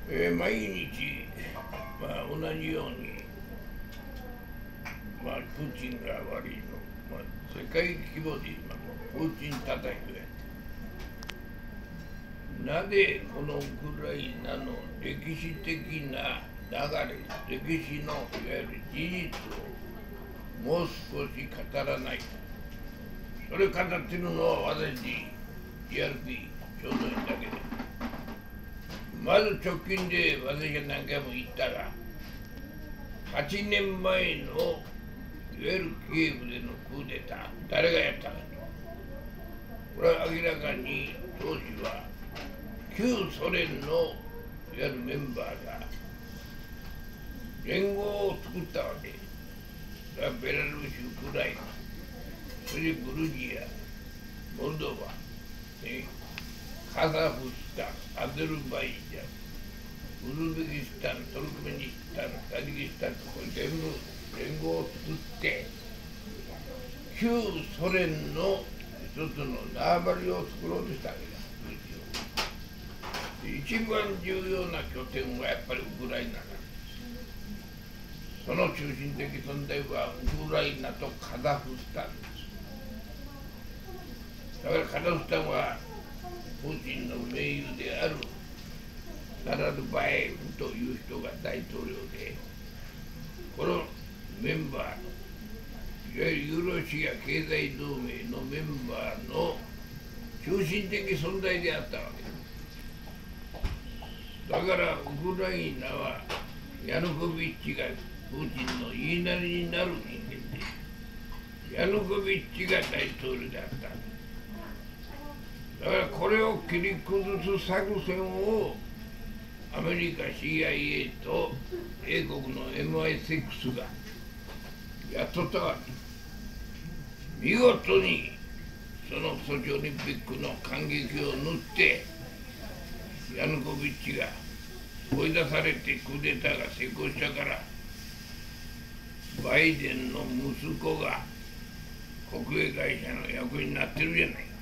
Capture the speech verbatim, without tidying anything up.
えー、毎日、まあ、同じように、まあ、プーチンが悪いの、まあ、世界規模で今のプーチン叩きをやって、なぜこのウクライナの歴史的な流れ、歴史のいわゆる事実をもう少し語らないか。それ語ってるのは私、ティーアールピー ちょうどいいだけで。まず直近で私が何回も言ったが、はちねんまえのいわゆるキエフでのクーデター、誰がやったかと。これは明らかに当時は旧ソ連のいわゆるメンバーが連合を作ったわけ。それはベラルーシ、ウクライナ、それでグルジア、モルドバ、ね、カザフスタン、アゼルバイジャン、ウズベキスタン、トルクメニスタン、タジキスタンとこれ全部連合を作って旧ソ連の一つの縄張りを作ろうとしたわけだ。一番重要な拠点はやっぱりウクライナなんです。その中心的存在はウクライナとカザフスタンです。だからカザフスタンはプーチンの盟友であるナラルバエフという人が大統領で、このメンバーのいわゆるユーロシア経済同盟のメンバーの中心的存在であったわけだ。だからウクライナはヤヌコビッチがプーチンの言いなりになる人間で、ヤヌコビッチが大統領であった。だからこれを切り崩す作戦をアメリカ シーアイエー と英国の エムアイシックス がやっとったわけ。見事にそのソチオリンピックの感激を縫ってヤヌコビッチが追い出されてクーデターが成功したから、バイデンの息子が国営会社の役になってるじゃない。